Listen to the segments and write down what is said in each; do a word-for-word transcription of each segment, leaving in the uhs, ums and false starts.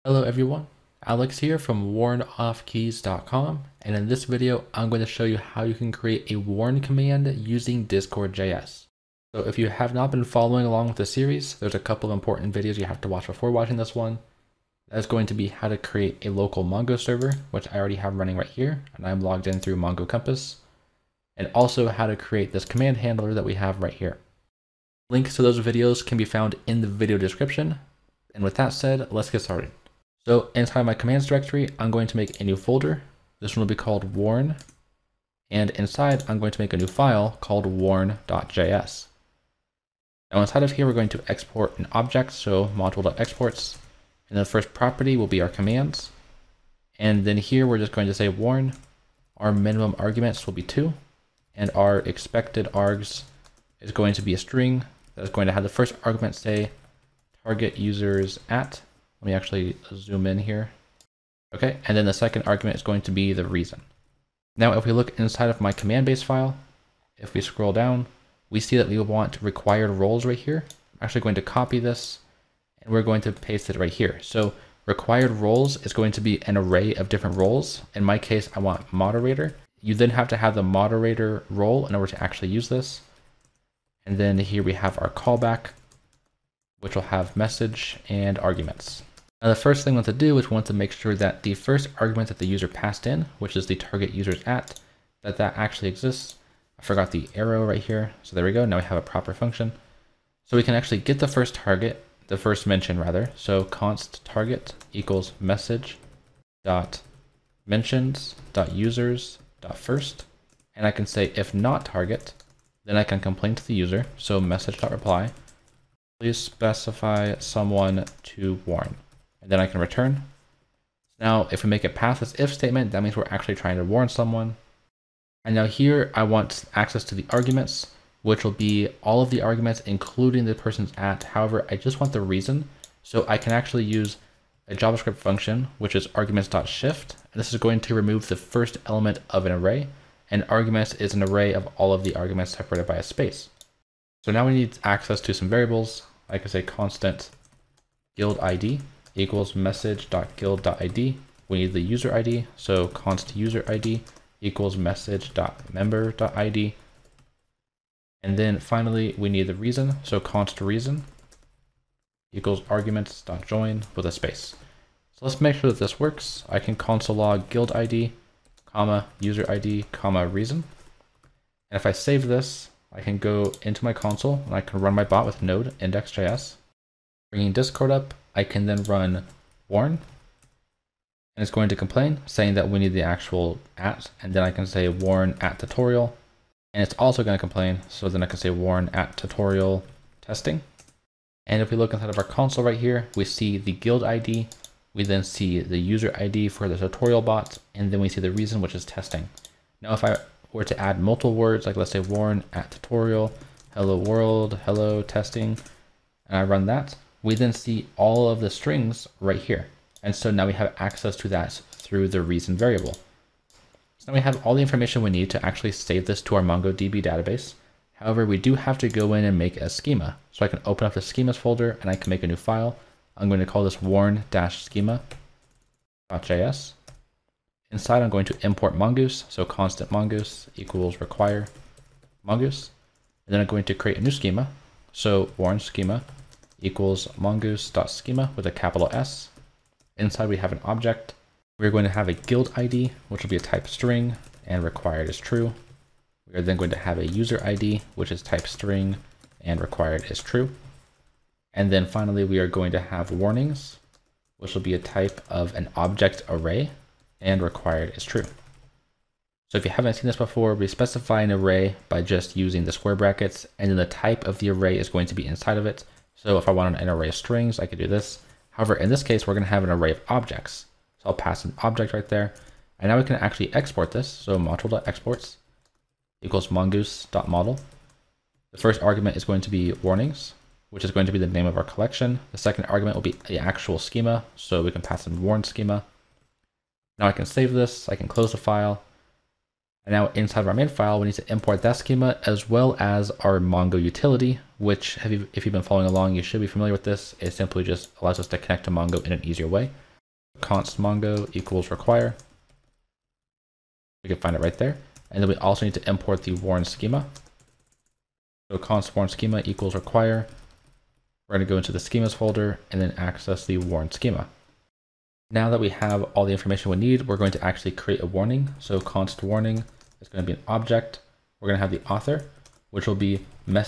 Hello everyone, Alex here from warn off keys dot com, and in this video I'm going to show you how you can create a warn command using Discord dot J S. So if you have not been following along with the series, there's a couple of important videos you have to watch before watching this one. That's going to be how to create a local Mongo server, which I already have running right here, and I'm logged in through Mongo Compass, and also how to create this command handler that we have right here. Links to those videos can be found in the video description, and with that said, let's get started. So inside my commands directory, I'm going to make a new folder. This one will be called warn. And inside, I'm going to make a new file called warn dot J S. Now inside of here, we're going to export an object. So module.exports. And the first property will be our commands. And then here, we're just going to say warn. Our minimum arguments will be two. And our expected args is going to be a string that is going to have the first argument say target users at. Let me actually zoom in here. Okay, and then the second argument is going to be the reason. Now, if we look inside of my command base file, if we scroll down, we see that we want required roles right here. I'm actually going to copy this and we're going to paste it right here. So required roles is going to be an array of different roles. In my case, I want moderator. You then have to have the moderator role in order to actually use this. And then here we have our callback, which will have message and arguments. Now the first thing we want to do is we want to make sure that the first argument that the user passed in, which is the target users at, that that actually exists. I forgot the arrow right here. So there we go. Now we have a proper function. So we can actually get the first target, the first mention rather. So const target equals message dot mentions dot users dot first. And I can say if not target, then I can complain to the user. So message dot reply. Please specify someone to warn. And then I can return. Now, if we make it past this if statement, that means we're actually trying to warn someone. And now here, I want access to the arguments, which will be all of the arguments, including the person's at. However, I just want the reason. So I can actually use a JavaScript function, which is arguments.shift. And this is going to remove the first element of an array. And arguments is an array of all of the arguments separated by a space. So now we need access to some variables. I can say constant guild I D equals message.guild.id. We need the user I D. So const user I D equals message.member.id. And then finally, we need the reason. So const reason equals arguments.join with a space. So let's make sure that this works. I can console log guild I D, comma, user I D, comma, reason. And if I save this, I can go into my console and I can run my bot with node index dot J S. Bringing Discord up, I can then run warn, and it's going to complain saying that we need the actual at, and then I can say warn at tutorial, and it's also going to complain. So then I can say warn at tutorial testing. And if we look inside of our console right here, we see the guild I D, we then see the user I D for the tutorial bot, and then we see the reason, which is testing. Now, if I were to add multiple words, like let's say warn at tutorial, hello world, hello testing, and I run that, we then see all of the strings right here. And so now we have access to that through the reason variable. So now we have all the information we need to actually save this to our MongoDB database. However, we do have to go in and make a schema. So I can open up the schemas folder and I can make a new file. I'm going to call this warn-schema.js. Inside, I'm going to import mongoose. So constant mongoose equals require mongoose. And then I'm going to create a new schema. So warn schema equals mongoose.schema with a capital S. Inside we have an object. We're going to have a guild I D, which will be a type string, and required is true. We are then going to have a user I D, which is type string, and required is true. And then finally, we are going to have warnings, which will be a type of an object array, and required is true. So if you haven't seen this before, we specify an array by just using the square brackets, and then the type of the array is going to be inside of it. So if I wanted an array of strings, I could do this. However, in this case, we're going to have an array of objects. So I'll pass an object right there. And now we can actually export this. So module.exports equals mongoose.model. The first argument is going to be warnings, which is going to be the name of our collection. The second argument will be the actual schema. So we can pass in warn schema. Now I can save this. I can close the file. And now inside of our main file, we need to import that schema as well as our Mongo utility, which have you, if you've been following along, you should be familiar with this. It simply just allows us to connect to Mongo in an easier way. const mongo equals require. We can find it right there. And then we also need to import the warn schema. So const warn schema equals require. We're going to go into the schemas folder and then access the warn schema. Now that we have all the information we need, we're going to actually create a warning. So const warning is going to be an object. We're going to have the author, which will be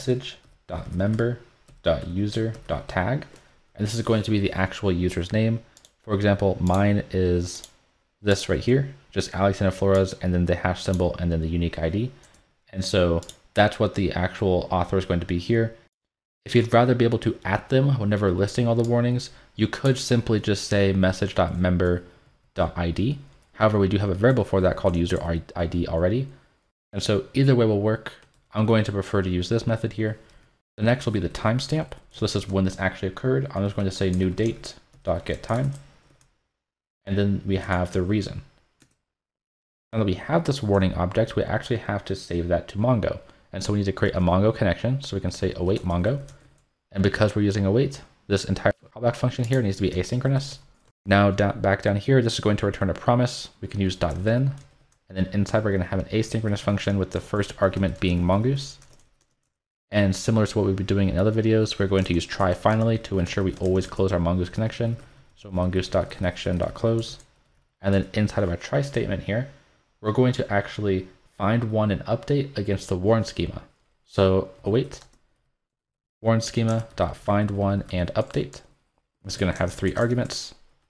message.member.user.tag. And this is going to be the actual user's name. For example, mine is this right here, just Alexander Flores, and then the hash symbol, and then the unique I D. And so that's what the actual author is going to be here. If you'd rather be able to at them whenever listing all the warnings, you could simply just say message.member.id. However, we do have a variable for that called user I D already. And so either way will work. I'm going to prefer to use this method here. The next will be the timestamp. So this is when this actually occurred. I'm just going to say new date.getTime. And then we have the reason. Now that we have this warning object, we actually have to save that to Mongo. And so we need to create a Mongo connection. So we can say await Mongo. And because we're using await, this entire callback function here needs to be asynchronous. Now down, back down here, this is going to return a promise. We can use .then. And then inside we're going to have an asynchronous function with the first argument being mongoose. And similar to what we've been doing in other videos, we're going to use try finally to ensure we always close our mongoose connection. So mongoose.connection.close. And then inside of our try statement here, we're going to actually find one and update against the warn schema. So await warn schema dot find one and update. It's going to have three arguments.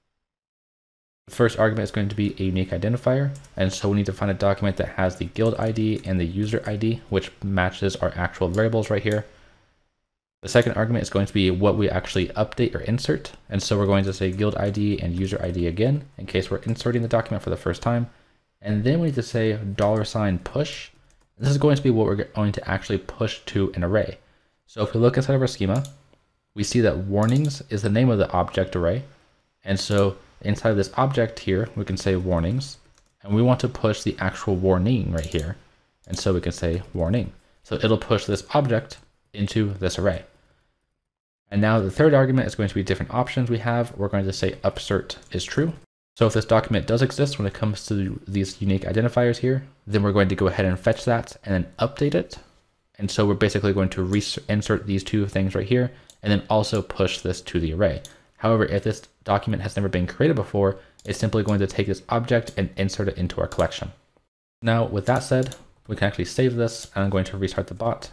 The first argument is going to be a unique identifier, and so we need to find a document that has the guild I D and the user I D, which matches our actual variables right here. The second argument is going to be what we actually update or insert, and so we're going to say guild I D and user I D again in case we're inserting the document for the first time. And then we need to say dollar sign push. This is going to be what we're going to actually push to an array. So if we look inside of our schema, we see that warnings is the name of the object array. And so inside of this object here, we can say warnings, and we want to push the actual warning right here. And so we can say warning. So it'll push this object into this array. And now the third argument is going to be different options we have. We're going to say upsert is true. So if this document does exist when it comes to these unique identifiers here, then we're going to go ahead and fetch that and then update it. And so we're basically going to insert these two things right here and then also push this to the array. However, if this document has never been created before, it's simply going to take this object and insert it into our collection. Now, with that said, we can actually save this, and I'm going to restart the bot.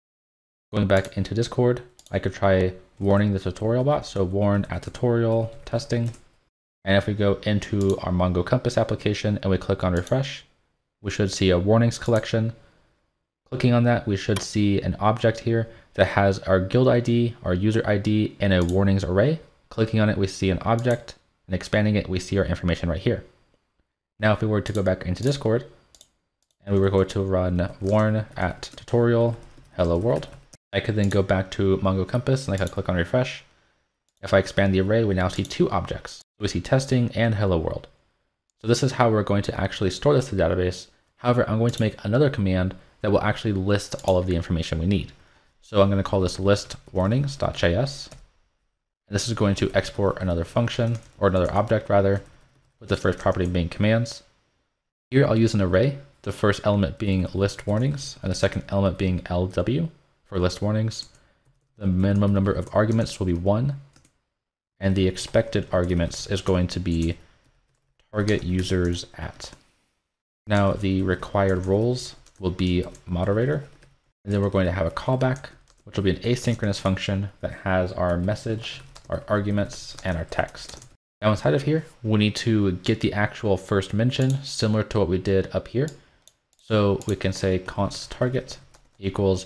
Going back into Discord, I could try warning the tutorial bot. So warn at tutorial testing. And if we go into our Mongo Compass application and we click on refresh, we should see a warnings collection. Clicking on that, we should see an object here that has our guild I D, our user I D, and a warnings array. Clicking on it, we see an object, and expanding it, we see our information right here. Now, if we were to go back into Discord, and we were going to run warn at tutorial hello world, I could then go back to Mongo Compass, and I could click on refresh. If I expand the array, we now see two objects. We see testing and hello world. So this is how we're going to actually store this to the database. However, I'm going to make another command that will actually list all of the information we need. So I'm going to call this list warnings.js. And this is going to export another function, or another object rather, with the first property being commands. Here I'll use an array, the first element being list warnings, and the second element being L W for list warnings. The minimum number of arguments will be one, and the expected arguments is going to be target users at. Now the required roles will be moderator, and then we're going to have a callback, which will be an asynchronous function that has our message, our arguments, and our text. Now inside of here, we need to get the actual first mention, similar to what we did up here. So we can say const target equals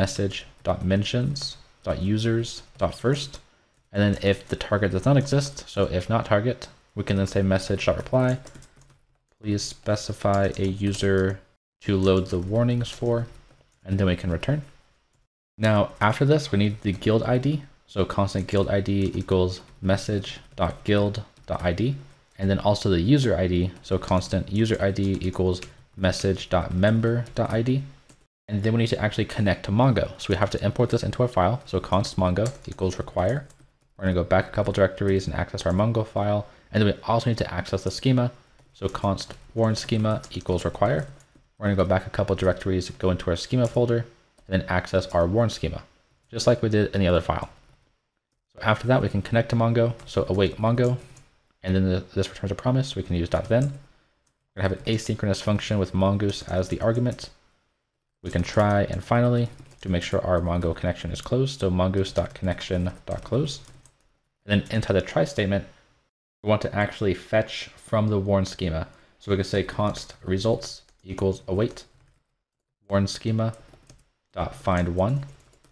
message.mentions.users.first. And then if the target does not exist, so if not target, we can then say message.reply. Please specify a user to load the warnings for, and then we can return. Now after this, we need the guild I D. So constant guild I D equals message.guild.id, and then also the user I D. So constant user I D equals message.member.id. And then we need to actually connect to Mongo. So we have to import this into our file. So const mongo equals require. We're going to go back a couple directories and access our Mongo file. And then we also need to access the schema. So const warn schema equals require. We're going to go back a couple directories, go into our schema folder, and then access our warn schema, just like we did in the other file. So after that, we can connect to Mongo. So await Mongo, and then the, this returns a promise. We can use .then. We're going to have an asynchronous function with mongoose as the argument. We can try, and finally, to make sure our Mongo connection is closed, so mongoose.connection.close. And then inside the try statement, we want to actually fetch from the warn schema. So we can say const results equals await warn schema dot find one.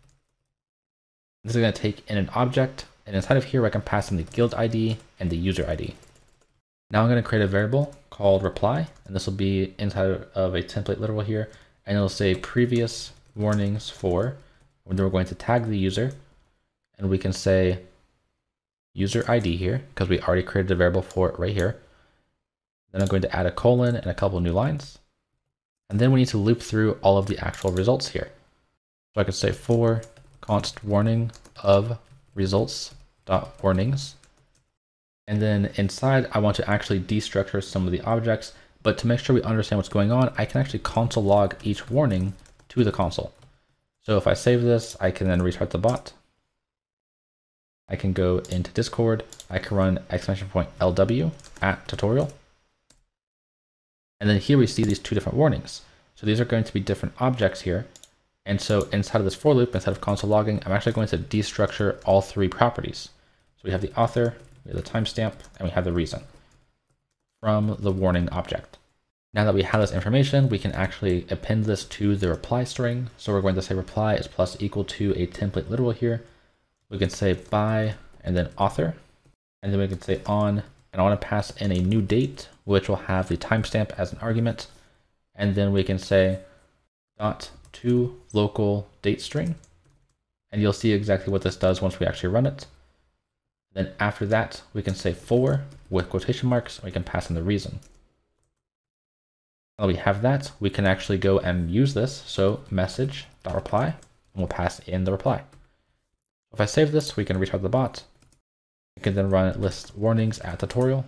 This is going to take in an object, and inside of here I can pass in the guild I D and the user I D. Now I'm going to create a variable called reply, and this will be inside of a template literal here, and it'll say previous warnings for, and then we're going to tag the user, and we can say user I D here because we already created a variable for it right here. Then I'm going to add a colon and a couple new lines, and then we need to loop through all of the actual results here. So I could say for const warning of results dot warnings, and then inside I want to actually destructure some of the objects, but to make sure we understand what's going on, I can actually console log each warning to the console. So if I save this, I can then restart the bot. I can go into Discord, I can run exclamation point L W at tutorial. And then here we see these two different warnings. So these are going to be different objects here. And so inside of this for loop, instead of console logging, I'm actually going to destructure all three properties. So we have the author, we have the timestamp, and we have the reason from the warning object. Now that we have this information, we can actually append this to the reply string. So we're going to say reply is plus equal to a template literal here. We can say by and then author, and then we can say on, and I want to pass in a new date, which will have the timestamp as an argument. And then we can say dot to local date string, and you'll see exactly what this does once we actually run it. Then after that, we can say for with quotation marks, and we can pass in the reason. Now we have that, we can actually go and use this. So message.reply, and we'll pass in the reply. If I save this, we can restart the bot. We can then run list warnings at tutorial.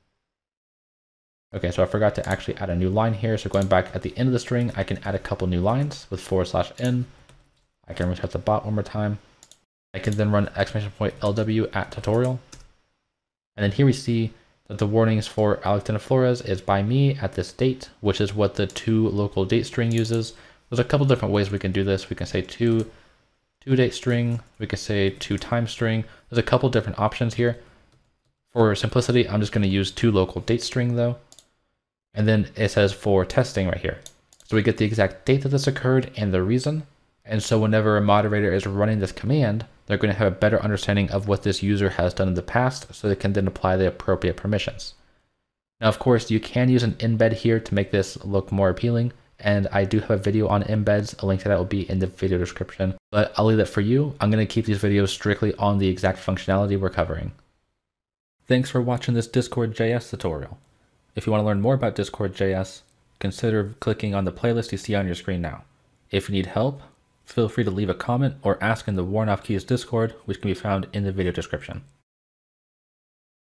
Okay, so I forgot to actually add a new line here. So going back at the end of the string, I can add a couple new lines with forward slash n. I can restart the bot one more time. I can then run exclamation point L W at tutorial. And then here we see that the warnings for Alexander Flores is by me at this date, which is what the to local date string uses. There's a couple different ways we can do this. We can say to to date string, we can say to time string. There's a couple different options here. For simplicity, I'm just going to use to local date string though. And then it says for testing right here. So we get the exact date that this occurred and the reason. And so whenever a moderator is running this command, they're going to have a better understanding of what this user has done in the past, so they can then apply the appropriate permissions. Now, of course, you can use an embed here to make this look more appealing. And I do have a video on embeds. A link to that will be in the video description, but I'll leave that for you. I'm going to keep these videos strictly on the exact functionality we're covering. Thanks for watching this Discord J S tutorial. If you want to learn more about Discord J S, consider clicking on the playlist you see on your screen now. If you need help, feel free to leave a comment or ask in the Warn Off Keys Discord, which can be found in the video description.